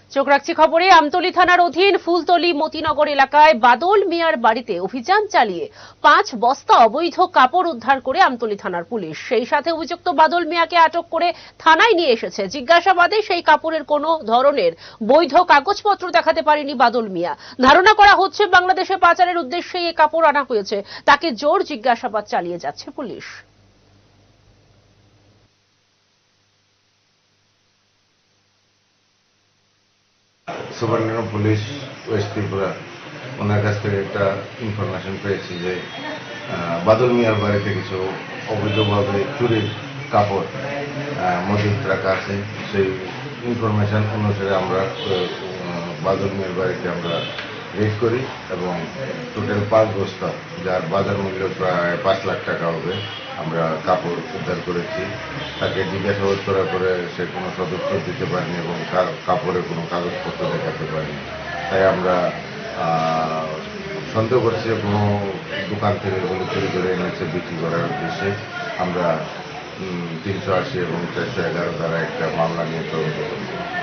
চোখ রাখছি খবরে। আমতলী থানার অধীন ফুলতলী মতিনগর এলাকায় বাদল মিয়ার বাড়িতে অভিযান চালিয়ে 5 বস্তা অবৈধ কাপড় উদ্ধার করে আমতলী থানার পুলিশ। সেই সাথে অভিযুক্ত বাদল মিয়াকে আটক করে থানায় নিয়ে এসেছে। জিজ্ঞাসাবাদে সেই কাপড়ের কোনো ধরনের বৈধ কাগজপত্র দেখাতে পারেনি বাদল মিয়া। ধারণা করা হচ্ছে বাংলাদেশে পাচারের উদ্দেশ্যে এই কাপড় আনা হয়েছে। তাকে জোর জিজ্ঞাসাবাদ চালিয়ে যাচ্ছে police. Subarnanagar police west Tripura ওনার কাছ থেকে একটা ইনফরমেশন পেয়েছি যে বাদল মিয়ার বাড়িতে কিছু অবৈধভাবে চুরির কাপড় মজুদ রাখা আছে। সেই ইনফরমেশন অনুসারে আমরা বাদল মিয়ার বাড়িতে আমরা রেড করি এবং টোটাল 5 বস্তা, যার বাজার মূল্য প্রায় 5 লাখ টাকা হবে, আমরা কাপড় উদ্ধার করেছি। তাকে জিজ্ঞাসাবাদ করার পরে সে কোনো সদুত্তর দিতে পারেনি এবং কাপড়ের কোনো কাগজপত্র দেখাতে পারেনি। তাই আমরা সন্দেহ করছি কোনো দোকান থেকে এগুলো চুরি করে এনেছে বিক্রি করার উদ্দেশ্যে। আমরা 380 এবং 411 দ্বারা একটা মামলা নিয়ে তদন্ত করছি।